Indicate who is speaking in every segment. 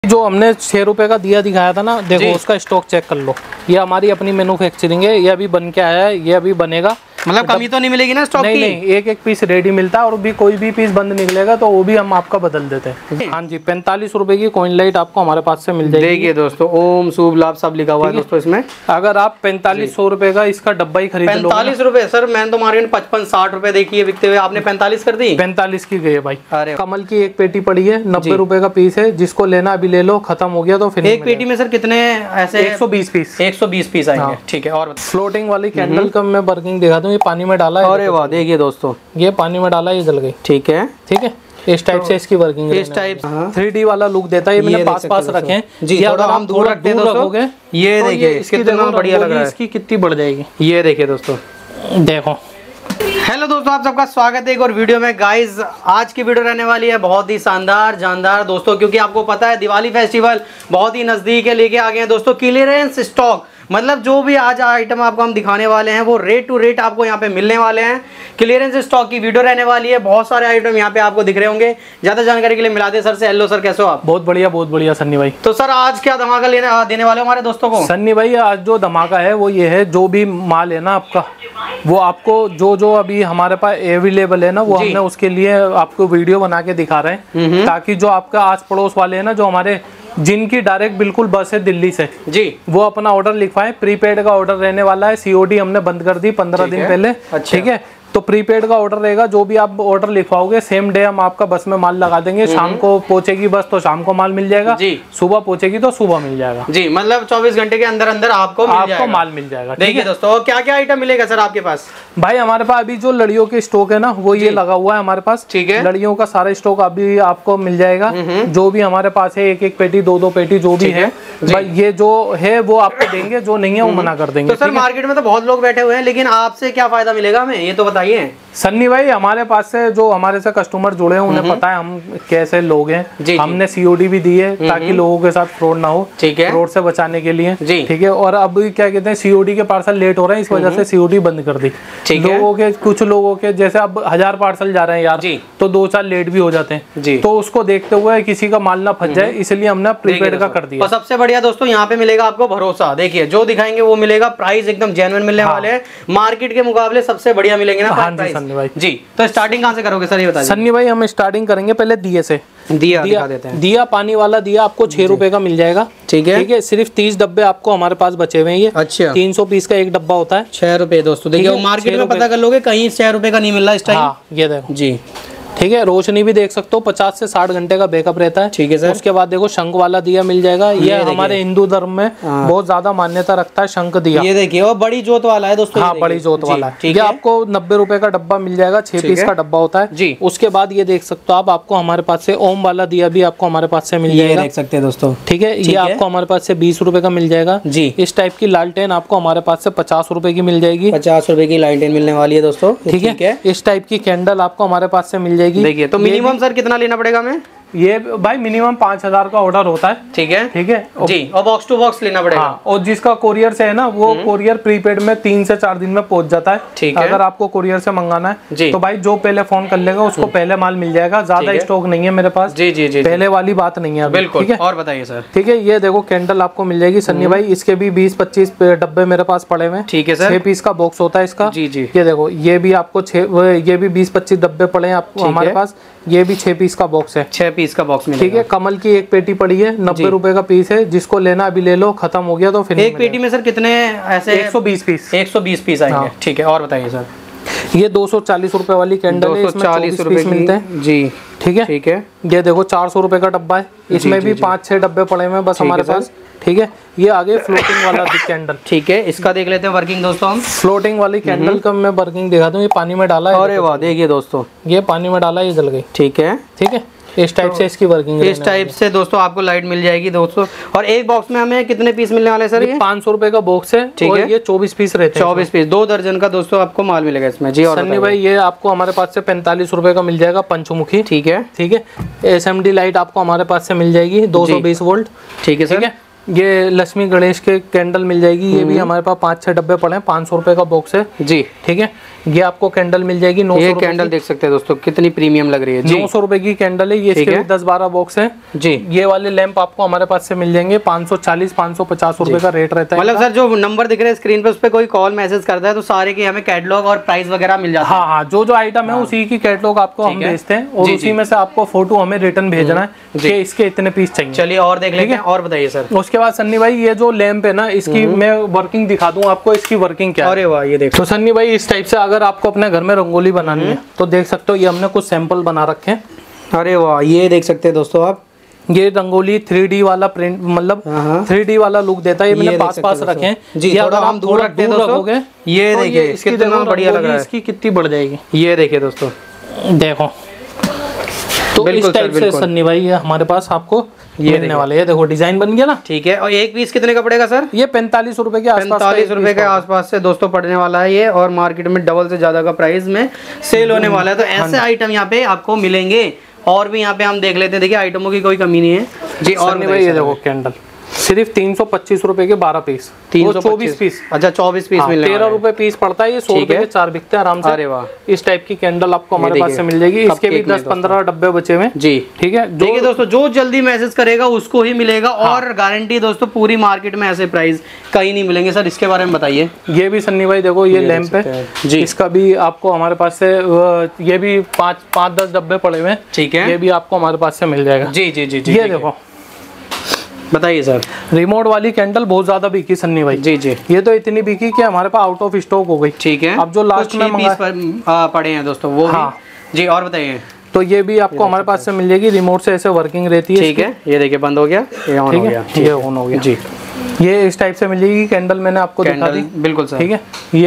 Speaker 1: जो हमने 6 रुपए का दिया दिखाया था ना, देखो उसका स्टॉक चेक कर लो। ये हमारी अपनी मैन्युफैक्चरिंग है, ये अभी बन के आया है, ये अभी बनेगा।
Speaker 2: मतलब कमी तो नहीं मिलेगी ना स्टॉक की?
Speaker 1: नहीं, एक एक पीस रेडी मिलता है और भी कोई भी पीस बंद निकलेगा तो वो भी हम आपका बदल देते हैं। हाँ जी, 45 रुपए की कॉइन लाइट आपको हमारे पास से मिल जाएगी।
Speaker 2: देखिए दोस्तों, ओम शुभ लाभ सब लिखा हुआ है दोस्तों इसमें।
Speaker 1: अगर आप 4500 रुपए का इसका डब्बा ही खरीद लो।
Speaker 2: 45 रुपए? सर मैंने तो मार्केट में 55-60 रुपए देखी है बिकते हुए, आपने 45 कर दी?
Speaker 1: 45 की गई है भाई।
Speaker 2: अरे
Speaker 1: कमल की एक पेटी पड़ी है, 90 रुपए का पीस है, जिसको लेना अभी ले लो, खत्म हो गया तो फिर
Speaker 2: एक पेटी में सर कितने ऐसे?
Speaker 1: 120 पीस।
Speaker 2: 120 पीस आएंगे, ठीक है। और
Speaker 1: फ्लोटिंग वाली कैंडल का मैं वर्किंग दिखा दूं, ये पानी में डाला है।
Speaker 2: अरे वाह, देखिए दोस्तों,
Speaker 1: ये पानी में डाला, ये जल गई।
Speaker 2: ठीक है,
Speaker 1: ठीक है, इस टाइप से इसकी वर्किंग,
Speaker 2: इस टाइप
Speaker 1: 3D वाला लुक देता है। ये मैंने पास रखे हैं
Speaker 2: जी, थोड़ा हम दूर रखते हैं दोस्तों। ये देखिए इसकी कितना बढ़िया लग रहा है,
Speaker 1: इसकी कितनी बढ़ जाएगी।
Speaker 2: ये देखिए दोस्तों,
Speaker 1: देखो।
Speaker 2: हेलो दोस्तों, आप सबका स्वागत है एक और वीडियो में। गाइस आज की वीडियो रहने वाली है बहुत ही शानदार जानदार दोस्तों, क्योंकि आपको पता है दिवाली फेस्टिवल बहुत ही नजदीक है, लेके आ गए हैं दोस्तों क्लियरेंस स्टॉक। मतलब जो भी आज आइटम आपको हम दिखाने वाले हैं वो रेट टू रेट आपको यहाँ पे मिलने वाले हैं। क्लियरेंस स्टॉक की वीडियो रहने वाली है, बहुत सारे आइटम यहाँ पे आपको दिख रहे होंगे। ज्यादा जानकारी के लिए मिलाते सर से। हेलो सर, कैसे हो आप?
Speaker 1: बहुत बढ़िया सन्नी भाई।
Speaker 2: तो सर आज क्या धमाका देने वाले हो हमारे दोस्तों को?
Speaker 1: सन्नी भाई आज जो धमाका है वो ये है, जो भी माल है ना आपका, वो आपको जो अभी हमारे पास अवेलेबल है ना, वो हमने उसके लिए आपको वीडियो बना के दिखा रहे हैं, ताकि जो आपका आस पड़ोस वाले है ना, जो हमारे जिनकी डायरेक्ट बिल्कुल बस है दिल्ली से जी, वो अपना ऑर्डर लिखवाएं। प्रीपेड का ऑर्डर रहने वाला है, सीओडी हमने बंद कर दी 15 दिन पहले। अच्छा। ठीक है, तो प्रीपेड का ऑर्डर रहेगा, जो भी आप ऑर्डर लिखवाओगे सेम डे हम आपका बस में माल लगा देंगे। शाम को पहुंचेगी बस तो शाम को माल मिल जाएगा जी, सुबह पहुंचेगी तो सुबह मिल जाएगा जी। मतलब
Speaker 2: 24 घंटे के अंदर अंदर आपको
Speaker 1: माल मिल जाएगा।
Speaker 2: देखिए दोस्तों, क्या क्या आइटम मिलेगा सर आपके पास?
Speaker 1: भाई हमारे पास अभी जो लड़ियों के स्टॉक है ना, वो ये लगा हुआ है हमारे पास। ठीक है, लड़ियों का सारा स्टॉक अभी आपको मिल जाएगा। जो भी हमारे पास है, एक एक पेटी, दो पेटी जो भी है भाई, ये जो है वो आपको देंगे, जो नहीं है वो मना कर देंगे।
Speaker 2: तो सर मार्केट में तो बहुत लोग बैठे हुए हैं, लेकिन आपसे क्या फायदा मिलेगा हमें, ये तो बताइए।
Speaker 1: सन्नी भाई हमारे पास से जो हमारे से कस्टमर जुड़े हैं उन्हें पता है हम कैसे लोग हैं। हमने सीओडी भी दी है ताकि लोगों के साथ फ्रॉड ना हो, ठीक है, फ्रॉड से बचाने के लिए। ठीक है, और अब क्या कहते हैं, सीओडी के पार्सल लेट हो रहे हैं, इस वजह से सीओडी बंद कर दी। लोगों के, कुछ लोगों के जैसे अब 1000 पार्सल जा रहे हैं यार, तो 2-4 लेट भी हो जाते हैं, तो उसको देखते हुए किसी का माल ना फंस जाए, इसलिए हमने प्रीपेड का कर दिया।
Speaker 2: और सबसे बढ़िया दोस्तों, यहाँ पे मिलेगा आपको भरोसा। देखिए जो दिखाएंगे वो मिलेगा, प्राइस एकदम जेन्युइन मिलने वाले हैं, मार्केट के मुकाबले सबसे बढ़िया मिलेंगे ना प्राइस जी। तो स्टार्टिंग कहां से करोगे सर, ये बताइए।
Speaker 1: सन्नी भाई हम स्टार्टिंग करेंगे पहले दिए से।
Speaker 2: दिया दिखा देते हैं।
Speaker 1: दिया पानी वाला दिया आपको 6 रुपए का मिल जाएगा। ठीक है, ठीक है, सिर्फ 30 डब्बे आपको हमारे पास बचे हुए हैं। ये अच्छा 300 पीस का एक डब्बा होता है।
Speaker 2: 6 रुपए दोस्तों। देखिए मार्केट में पता कर लोगे, कहीं 6 रुपए का नहीं मिल रहा इस टाइम।
Speaker 1: हाँ, ये देखो जी। ठीक है, रोशनी भी देख सकते हो, 50 से 60 घंटे का बैकअप रहता है। ठीक है सर। उसके बाद देखो शंख वाला दिया मिल जाएगा। ये हमारे हिंदू धर्म में बहुत ज्यादा मान्यता रखता है शंख दिया।
Speaker 2: ये देखिए, और बड़ी जोत वाला है दोस्तों।
Speaker 1: हाँ, बड़ी जोत वाला है। ठीक है, आपको 90 रुपए का डब्बा मिल जाएगा, 6 पीस का डब्बा होता है जी। उसके बाद ये देख सकते हो आप, आपको हमारे पास से ओम वाला दिया भी आपको हमारे पास से मिल जाएगा, देख सकते हैं दोस्तों। ठीक है, ये आपको हमारे पास से 20 रुपए का मिल जाएगा जी। इस टाइप की लालटेन आपको हमारे पास से 50 रुपए की मिल जाएगी।
Speaker 2: 50 रुपए की लालटेन मिलने वाली है दोस्तों।
Speaker 1: ठीक है, इस टाइप की कैंडल आपको हमारे पास से मिल जाएगी।
Speaker 2: देखिए, तो मिनिमम सर कितना लेना पड़ेगा हमें?
Speaker 1: ये भाई मिनिमम 5000 का ऑर्डर होता है। ठीक है, ठीक है
Speaker 2: जी। और बॉक्स टू बॉक्स लेना पड़ेगा।
Speaker 1: हाँ, और जिसका कोरियर से है ना, वो कोरियर प्रीपेड में 3 से 4 दिन में पहुंच जाता है। ठीक है, अगर आपको कोरियर से मंगाना है तो भाई जो पहले फोन कर लेगा उसको पहले माल मिल जाएगा। ज्यादा स्टॉक नहीं है मेरे पास जी जी जी, पहले वाली बात नहीं है। बिल्कुल, ठीक है। और बताइए सर। ठीक है, ये देखो कैंडल आपको मिल जाएगी सन्नी भाई, इसके भी 20-25 डब्बे मेरे पास पड़े हुए। ठीक है सर, 6 पीस का बॉक्स होता है इसका जी जी। ये देखो, ये भी आपको ये भी 20-25 डब्बे पड़े हैं आपको हमारे पास। ये भी 6 पीस का बॉक्स है, 6 पीस का बॉक्स मिलेगा। ठीक है, कमल की एक पेटी पड़ी है, 90 रुपए का पीस है, जिसको लेना अभी ले लो, खत्म हो गया तो फिर। एक पेटी में सर कितने ऐसे? 120 पीस। 120 पीस आएंगे। ठीक है, और बताइए सर। ये 240 रुपए वाली कैंडल है, इसमें 24 पीस मिलते हैं जी। ठीक है, ठीक है। ये देखो 400 रुपए का डब्बा है, इसमें भी 5-6 डब्बे पड़े हुए हैं बस हमारे पास। ठीक है, ये आगे फ्लोटिंग वाला कैंडल। ठीक है, इसका देख लेते हैं वर्किंग दोस्तों हम। फ्लोटिंग वाली कैंडल का मैं वर्किंग दिखा दूं। ये पानी में डाला है। अरे वाह, देखिए दोस्तों, ये पानी में डाला, ये जल गई। ठीक है, ठीक है, इस टाइप से इसकी वर्किंग। इस टाइप से दोस्तों आपको लाइट मिल जाएगी दोस्तों। और एक बॉक्स में हमें कितने पीस मिलने वाले सर? ये 500 रुपए का बॉक्स है। ठीक है, ये 24 पीस रहते हैं। 24 पीस, 2 दर्जन का दोस्तों आपको माल मिलेगा इसमें जी। और सन्नी भाई ये आपको हमारे पास से 45 रुपए का मिल जाएगा पंचमुखी। ठीक है, ठीक है। SMD लाइट आपको हमारे पास से मिल जाएगी 220 वोल्ट। ठीक है सर। ये लक्ष्मी गणेश के कैंडल मिल जाएगी, ये भी हमारे पास 5-6 डब्बे पड़े हैं, 500 रुपए का बॉक्स है जी। ठीक है, ये आपको कैंडल मिल जाएगी 900।
Speaker 2: ये कैंडल देख सकते हैं दोस्तों कितनी प्रीमियम लग रही है।
Speaker 1: 900 रुपए की कैंडल है ये। इसके 10-12 बॉक्स है जी। ये वाले लैंप आपको हमारे पास से मिल जाएंगे 540-550 रुपए का रेट रहता है।
Speaker 2: मतलब सर जो नंबर दिख रहे हैं स्क्रीन पे उस पे कोई कॉल मैसेज करता है तो सारे की हमें कैटलॉग और प्राइस वगैरह मिल जाता है।
Speaker 1: हाँ हाँ, जो आइटम है उसी की कैटलॉग आपको हम भेजते हैं और उसी में से आपको फोटो हमें रिटर्न भेजना है कि इसके इतने पीस चाहिए।
Speaker 2: चलिए और देख लेंगे और बताइए सर।
Speaker 1: उसके बाद सन्नी भाई ये जो लैंप है ना इसकी मैं वर्किंग दिखा दूं आपको, इसकी वर्किंग क्या है।
Speaker 2: अरे वाह, ये देखो।
Speaker 1: तो सन्नी भाई इस टाइप से अगर आपको अपने घर में रंगोली बनानी है तो देख सकते हो ये हमने कुछ सैंपल बना रखे हैं।
Speaker 2: अरे वाह, ये देख सकते हैं दोस्तों आप,
Speaker 1: ये रंगोली 3D वाला प्रिंट मतलब 3D वाला लुक देता है। ये मैंने पास रखे हैं जी।
Speaker 2: थोड़ा हम दूर रखते हैं दोस्तों। ये देखिए इसकी कितना बढ़िया लग रहा है,
Speaker 1: इसकी कितनी बढ़ जाएगी।
Speaker 2: ये देखिए दोस्तों,
Speaker 1: देखो तो इस टाइप से सन्नी भाई ये हमारे पास आपको ये मिलने वाले है। देखो डिजाइन बन गया ना।
Speaker 2: ठीक है। और एक पीस कितने का पड़ेगा सर?
Speaker 1: ये 45 रुपए के आसपास,
Speaker 2: 45 रुपए के आसपास से दोस्तों पड़ने वाला है ये, और मार्केट में डबल से ज्यादा का प्राइस में सेल होने वाला है। तो ऐसे आइटम यहाँ पे आपको मिलेंगे। और भी यहाँ पे हम देख लेते हैं, देखिए आइटमों की कोई कमी नहीं है जी। और
Speaker 1: ये देखो कैंडल सिर्फ 325 रुपए के 12 पीस, 324 पीस।
Speaker 2: अच्छा 24 पीस मिलने
Speaker 1: 13 रुपए पीस पड़ता है। ये 100 रुपए के 4 बिकते हैं आराम से।
Speaker 2: अरे वाह,
Speaker 1: इस टाइप की कैंडल आपको हमारे पास से मिल जाएगी। इसके भी 10-15 डब्बे बचे हुए जी। ठीक है।
Speaker 2: देखिए दोस्तों, जो जल्दी मैसेज करेगा उसको ही मिलेगा। और गारंटी दोस्तों पूरी मार्केट में ऐसे प्राइस कहीं नहीं मिलेंगे। सर इसके बारे में बताइए।
Speaker 1: ये भी सन्नी भाई देखो ये लैंप है जी। इसका भी आपको हमारे पास से ये भी 5-10 डब्बे पड़े हुए हैं।
Speaker 2: ठीक है।
Speaker 1: ये भी आपको हमारे पास से मिल जाएगा
Speaker 2: जी जी जी।
Speaker 1: ये देखो,
Speaker 2: बताइए सर।
Speaker 1: रिमोट वाली कैंडल बहुत ज्यादा बिकी सन्नी भाई
Speaker 2: जी जी।
Speaker 1: ये तो इतनी बिकी कि हमारे पास आउट ऑफ स्टॉक हो गई।
Speaker 2: ठीक है।
Speaker 1: अब जो लास्ट में
Speaker 2: पड़े हैं दोस्तों वो जी। और बताइए।
Speaker 1: तो ये भी आपको हमारे पास से मिल जाएगी। रिमोट से ऐसे वर्किंग रहती है।
Speaker 2: ठीक है। ये देखिए बंद हो गया, ये ऑन हो गया,
Speaker 1: ये ऑन हो गया जी। ये इस टाइप से मिल जाएगी कैंडल, मैंने आपको दिखा दी।
Speaker 2: बिल्कुल सर।
Speaker 1: ठीक है।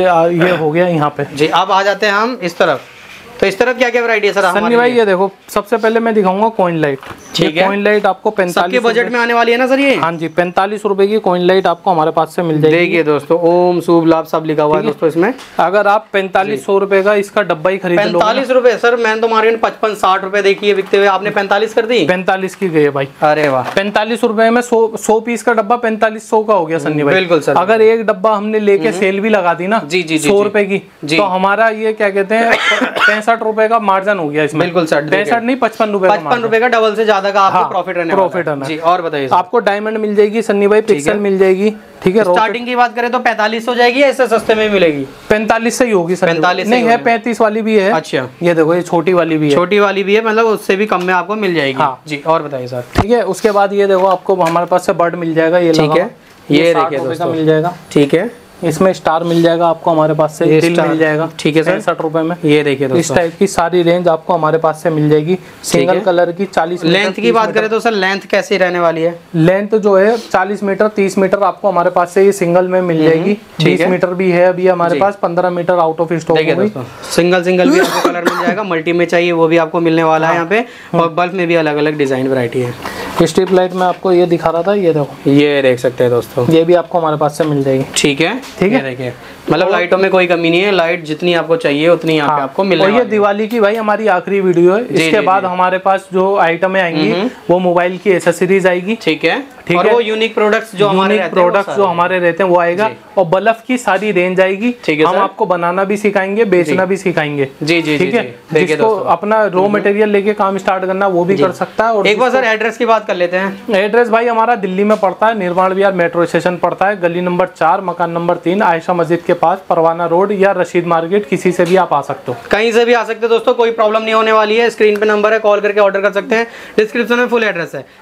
Speaker 1: ये हो गया यहाँ पे
Speaker 2: जी। अब आ जाते हैं हम इस तरफ। तो इस तरफ क्या क्या वैरायटी है सर
Speaker 1: सन्नी भाई? ये देखो सबसे पहले मैं दिखाऊंगा कॉइन लाइट।
Speaker 2: ठीक है।
Speaker 1: कॉइन लाइट आपको 45
Speaker 2: बजट में आने वाली है ना सर ये?
Speaker 1: हाँ जी, 45 रुपए की कॉइन लाइट आपको हमारे पास से मिल जाएगी।
Speaker 2: देखिए दोस्तों, ओम शुभ लाभ सब लिखा हुआ है दोस्तों इसमें।
Speaker 1: अगर आप 4500 रुपए का इसका डब्बा ही खरीद लो।
Speaker 2: 45 रुपए सर? मैंने तो मार्केट में 55-60 रुपए देखी है बिकते हुए, आपने 45 कर दी?
Speaker 1: 45 की गई है भाई।
Speaker 2: अरे वाह,
Speaker 1: 45 रुपए में 100 पीस का डब्बा 4500 का हो गया सन्नी भाई।
Speaker 2: बिल्कुल सर।
Speaker 1: अगर एक डब्बा हमने लेके सेल भी लगा दी ना
Speaker 2: जी जी
Speaker 1: 100 रुपए की, तो हमारा ये क्या कहते हैं 65 रुपए का मार्जिन हो गया इसमें।
Speaker 2: बिल्कुल सर।
Speaker 1: 65 नहीं 55 रुपए,
Speaker 2: 55 रुपए का डबल से ज्यादा का आपको प्रॉफिट रहने वाला है जी। और बताइए।
Speaker 1: आपको डायमंड मिल जाएगी सन्नी भाई, पिक्सल मिल जाएगी। ठीक है।
Speaker 2: स्टार्टिंग की बात करें तो 45 हो जाएगी, इससे सस्ते में मिलेगी?
Speaker 1: 45 से ही होगी सर।
Speaker 2: 45
Speaker 1: नहीं है, 35 वाली भी है।
Speaker 2: अच्छा,
Speaker 1: ये देखो ये छोटी वाली भी है।
Speaker 2: छोटी वाली भी है, मतलब उससे भी कम में आपको मिल जाएगी। हाँ जी। और बताइए सर।
Speaker 1: ठीक है। उसके बाद ये देखो आपको हमारे पास से बर्ड मिल जाएगा। ये
Speaker 2: ठीक है। ये देखिए
Speaker 1: दोस्तों मिल जाएगा।
Speaker 2: ठीक है।
Speaker 1: इसमें स्टार मिल जाएगा आपको हमारे पास से, दिल मिल जाएगा। ठीक है सर। 65 रुपए में।
Speaker 2: ये देखिए दोस्तों,
Speaker 1: इस टाइप की सारी रेंज आपको हमारे पास से मिल जाएगी। सिंगल कलर की 40 मीटर।
Speaker 2: लेंथ की बात करें तो सर लेंथ कैसी रहने वाली है?
Speaker 1: लेंथ जो है 40 मीटर 30 मीटर आपको हमारे पास से ये सिंगल में मिल जाएगी। 20 मीटर भी है अभी हमारे पास, 15 मीटर आउट ऑफ स्टॉक हो गई।
Speaker 2: सिंगल भी आपको कलर मिल जाएगा, मल्टी में चाहिए वो भी आपको मिलने वाला है यहाँ पे। और बल्ब में भी अलग अलग डिजाइन वैरायटी है।
Speaker 1: स्ट्रिप लाइट में आपको ये दिखा रहा था, ये देखो
Speaker 2: ये देख सकते हैं दोस्तों,
Speaker 1: ये भी आपको हमारे पास से मिल जाएगी।
Speaker 2: ठीक है। ठीक है। देखिए मतलब लाइटों में कोई कमी नहीं है, लाइट जितनी आपको चाहिए उतनी यहाँ पे आपको मिलेगी।
Speaker 1: और ये दिवाली की भाई हमारी आखिरी वीडियो है। इसके बाद हमारे पास जो आइटम आएंगी वो मोबाइल की एसेसरीज आएगी।
Speaker 2: ठीक है। और वो यूनिक प्रोडक्ट्स जो हमारे
Speaker 1: रहते हैं वो आएगा। और बल्ब की सारी रेंज आएगी। हम आपको बनाना भी सिखाएंगे, बेचना भी सिखाएंगे।
Speaker 2: जी जी।
Speaker 1: ठीक है। जिसको अपना रॉ मटेरियल लेके काम स्टार्ट करना वो भी कर सकता है। और
Speaker 2: एक बार सर एड्रेस की बात कर लेते हैं।
Speaker 1: एड्रेस भाई हमारा दिल्ली में पड़ता है, निर्माण विहार मेट्रो स्टेशन पड़ता है, गली नंबर 4 मकान नंबर 3 आयशा मस्जिद के पास, परवाना रोड या रशीद मार्केट, किसी से भी आप आ सकते हो,
Speaker 2: कहीं से भी आ सकते हो दोस्तों, कोई प्रॉब्लम नहीं होने वाली है। स्क्रीन पे नंबर है, कॉल करके ऑर्डर कर सकते हैं। डिस्क्रिप्शन में फुल एड्रेस है।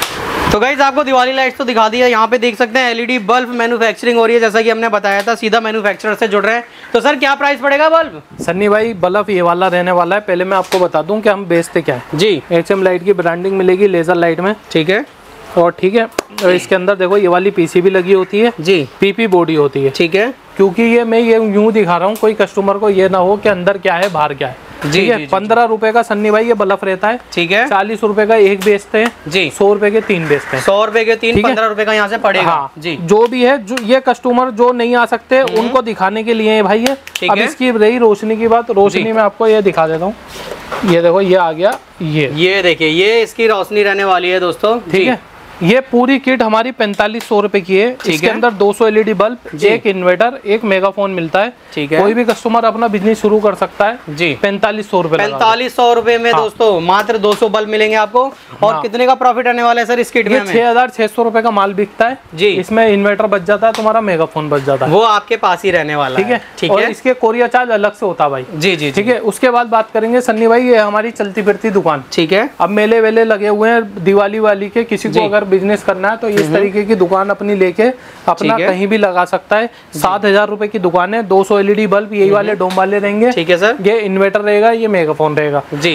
Speaker 2: तो गाइस आपको दिवाली लाइट्स तो दिखा दी है। यहाँ पे देख सकते हैं एलईडी बल्ब मैन्युफैक्चरिंग हो रही है, जैसा कि हमने बताया था, सीधा मैन्युफैक्चरर से जुड़ रहे हैं। तो सर क्या प्राइस पड़ेगा बल्ब?
Speaker 1: सन्नी भाई बल्ब ये वाला रहने वाला है। पहले मैं आपको बता दूं कि हम बेचते क्या है
Speaker 2: जी।
Speaker 1: HM लाइट की ब्रांडिंग मिलेगी लेजर लाइट में।
Speaker 2: ठीक है।
Speaker 1: और ठीक है, और इसके अंदर देखो ये वाली पीसीबी लगी होती है जी, पीपी बॉडी होती है। ठीक है। क्योंकि ये मैं ये यूं दिखा रहा हूँ, कोई कस्टमर को ये ना हो कि अंदर क्या है बाहर क्या है। ठीक है। 15 रुपए का सन्नी भाई ये बल्ब रहता है। ठीक है। 40 रुपए का एक बेचते हैं जी, 100 रुपए के 3 बेचते हैं।
Speaker 2: 100 रुपए के 3, 15 रुपए का यहाँ से पड़ेगा।
Speaker 1: हाँ जी। जो भी है, जो ये कस्टमर जो नहीं आ सकते उनको दिखाने के लिए भाई है। अब इसकी रही रोशनी की बात, रोशनी में आपको ये दिखा देता हूँ। ये देखो ये आ गया, ये
Speaker 2: देखिए ये इसकी रोशनी रहने वाली है दोस्तों।
Speaker 1: ठीक है। ये पूरी किट हमारी 4500 रुपए की है। इसके अंदर 200 LED बल्ब, एक इन्वर्टर, एक मेगाफोन मिलता है।
Speaker 2: ठीक है,
Speaker 1: कोई भी कस्टमर अपना बिजनेस शुरू कर सकता है जी। 4500 रुपए,
Speaker 2: 4500 रुपए में दोस्तों मात्र 200 बल्ब मिलेंगे आपको। और कितने का प्रॉफिट आने वाला है सर इस किट में?
Speaker 1: 6600 रुपए का माल बिकता है जी। इसमें इन्वर्टर बच जाता है, तुम्हारा मेगाफोन बच जाता है,
Speaker 2: वो आपके पास ही रहने वाला है।
Speaker 1: ठीक है, और इसके कोरियर चार्ज अलग से होता है भाई।
Speaker 2: जी जी,
Speaker 1: ठीक है। उसके बाद बात करेंगे सन्नी भाई, ये हमारी चलती फिरती दुकान।
Speaker 2: ठीक है,
Speaker 1: अब मेले वेले लगे हुए हैं दिवाली वाली के, किसी को अगर बिजनेस करना है तो इस तरीके की दुकान अपनी लेके अपना कहीं भी लगा सकता है। 7000 रुपए की दुकान है, 200 LED बल्ब, यही वाले डोम वाले रहेंगे।
Speaker 2: ठीक है सर,
Speaker 1: ये इन्वर्टर रहेगा, ये मेगाफोन रहेगा जी।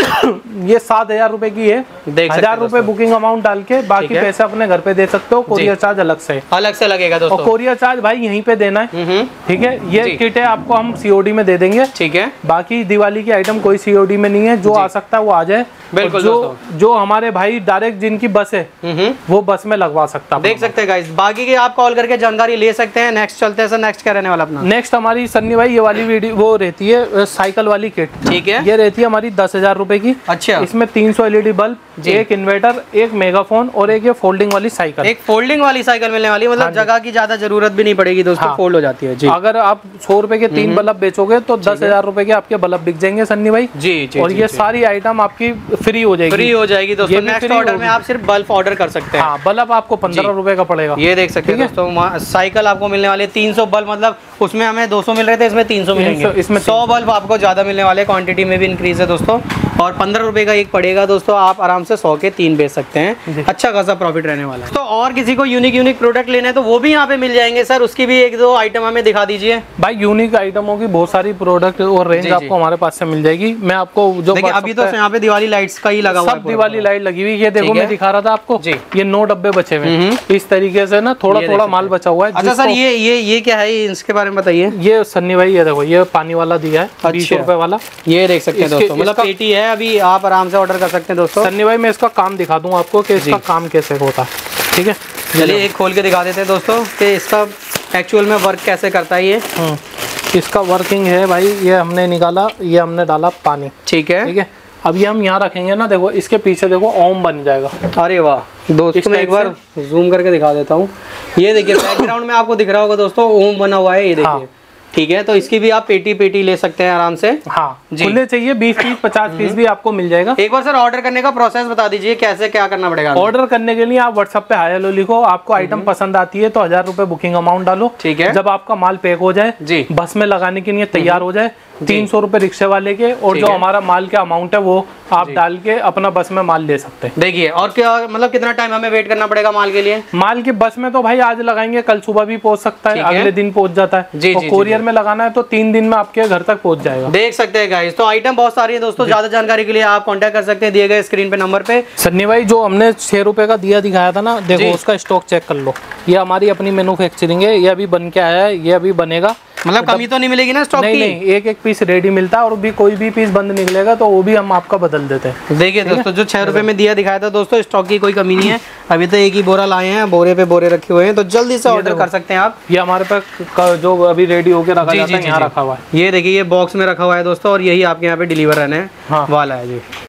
Speaker 1: ये 7000 रुपए की है। 1000 रुपए बुकिंग अमाउंट डाल के बाकी पैसे अपने घर पे दे सकते हो। कोरियर चार्ज अलग से लगेगा दोस्तों। और कोरियर चार्ज भाई यहीं पे देना है। ठीक है, ये किट है आपको हम COD में दे देंगे। ठीक है, बाकी दिवाली की आइटम कोई COD में नहीं है, जो आ सकता है वो आ जाए। बिल्कुल, जो हमारे भाई डायरेक्ट जिनकी बस है वो बस में लगवा सकता है।
Speaker 2: देख सकते हैं गाइस, बाकी की आप कॉल करके जानकारी ले सकते हैं। नेक्स्ट चलते हैं सर, नेक्स्ट क्या रहने वाला अपना?
Speaker 1: नेक्स्ट हमारी सन्नी भाई ये वाली वीडियो वो रहती है साइकिल वाली किट। ठीक है, ये रहती है हमारी 10,000 रुपए की। अच्छा, इसमें 300 LED बल्ब, एक इन्वर्टर, एक मेगाफोन और एक ये फोल्डिंग वाली साइकिल।
Speaker 2: एक फोल्डिंग वाली साइकिल मिलने वाली है, मतलब जगह की ज्यादा जरूरत भी नहीं पड़ेगी दोस्तों, फोल्ड हो जाती है जी।
Speaker 1: अगर आप 100 रुपए के 3 बल्ब बेचोगे तो 10,000 रुपए के आपके बल्ब बिक जाएंगे सन्नी भाई जी। और ये सारी आइटम आपकी फ्री हो जाएगी दोस्तों। नेक्स्ट ऑर्डर में आप सिर्फ बल्ब ऑर्डर कर सकते हैं। बल्ब आपको 15 रुपए का पड़ेगा।
Speaker 2: ये देख सकते हैं दोस्तों, साइकिल आपको मिलने वाली है 300 बल्ब, मतलब उसमें हमें 200 मिल रहे थे, इसमें 300 मिलेंगे। इसमें 100 बल्ब आपको ज्यादा मिलने वाले, क्वांटिटी में भी इंक्रीज है दोस्तों। और 15 रुपए का एक पड़ेगा दोस्तों, आप आराम से 100 के 3 बेच सकते हैं। अच्छा खासा प्रॉफिट रहने वाला है। तो और किसी को यूनिक प्रोडक्ट लेना है तो वो भी यहाँ पे मिल जाएंगे सर, उसकी भी 1-2 आइटम हमें दिखा दीजिए
Speaker 1: भाई। यूनिक आइटमों की बहुत सारी प्रोडक्ट और रेंज आपको हमारे पास से मिल जाएगी। मैं आपको जो
Speaker 2: अभी तो यहाँ पे दिवाली लाइट्स का ही लगा हुआ है,
Speaker 1: सब दिवाली लाइट लगी हुई है। देखो मैं दिखा रहा था आपको, ये 9 डब्बे बचे हुए इस तरीके से ना, थोड़ा माल बचा हुआ है।
Speaker 2: अच्छा सर, ये क्या है, इसके बारे में बताइए।
Speaker 1: ये सन्नी भाई ये देखो, ये पानी वाला दिया है 20 रुपए वाला,
Speaker 2: ये देख सकते हैं दोस्तों, मतलब पेटी है। अभी आप आराम से ऑर्डर कर सकते हैं दोस्तों।
Speaker 1: सन्नी भाई मैं इसका काम दिखा दूं आपको कि इसका काम कैसे होता है। ठीक है,
Speaker 2: चलिए एक खोल के दिखा देते हैं दोस्तों कि इसका एक्चुअल में वर्क कैसे करता है ये।
Speaker 1: इसका वर्किंग है भाई, ये हमने निकाला, ये हमने डाला पानी। ठीक है, अब ये हम यहाँ रखेंगे ना, देखो इसके पीछे देखो ओम बन जाएगा।
Speaker 2: अरे वाह दोस्तों, मैं एक बार जूम करके दिखा देता हूँ। ये देखिए बैकग्राउंड में आपको दिख रहा होगा दोस्तों, ओम बना हुआ है, ये देखिए। ठीक है, तो इसकी भी आप पेटी ले सकते हैं आराम से। खुले चाहिए 20 पीस 50 पीस भी आपको मिल जाएगा। एक बार सर ऑर्डर करने का प्रोसेस बता दीजिए, कैसे क्या करना पड़ेगा? ऑर्डर
Speaker 1: करने के लिए आप व्हाट्सएप पे हाय हेलो लिखो, आपको आइटम पसंद आती है तो 1000 रुपए बुकिंग अमाउंट डालो। ठीक है, जब आपका माल पैक हो जाए जी, बस में लगाने के लिए तैयार हो जाए, 300 रुपए रिक्शे वाले के, और जो हमारा माल का अमाउंट है वो आप डाल के अपना बस में माल ले सकते हैं।
Speaker 2: देखिए, और क्या मतलब कितना टाइम हमें वेट करना पड़ेगा माल के लिए?
Speaker 1: माल की बस में तो भाई आज लगाएंगे, कल सुबह भी पहुंच सकता है, अगले दिन पहुंच जाता है जी। कोरियर में लगाना है तो 3 दिन में आपके घर तक पहुंच जाएगा।
Speaker 2: देख सकते हैं गाइस, तो आइटम बहुत सारी है दोस्तों। ज्यादा जानकारी के लिए आप कांटेक्ट कर सकते हैं दिए गए स्क्रीन पे नंबर पे।
Speaker 1: सन्नी भाई जो हमने 6 रुपए का दिया दिखाया था ना, देखो उसका स्टॉक चेक कर लो। ये हमारी अपनी मैन्युफैक्चरिंग है, ये अभी बन के आया है, ये अभी बनेगा।
Speaker 2: मतलब कमी तो नहीं मिलेगी ना स्टॉक की?
Speaker 1: नहीं, एक पीस रेडी मिलता है, और भी कोई भी पीस बंद निकलेगा तो वो भी हम आपका बदल देते हैं।
Speaker 2: देखिए दोस्तों, जो 6 रुपए में दिया दिखाया था दोस्तों, स्टॉक की कोई कमी नहीं है। अभी तो एक ही बोरा लाए हैं, बोरे पे बोरे रखे हुए हैं, तो जल्दी से ऑर्डर कर सकते हैं आप।
Speaker 1: ये हमारे पास जो अभी रेडी होके रखा जाता है, यहाँ रखा हुआ है।
Speaker 2: ये देखिए, ये बॉक्स में रखा हुआ है दोस्तों, और यही आपके यहाँ पे डिलीवर रहने वाला है जी।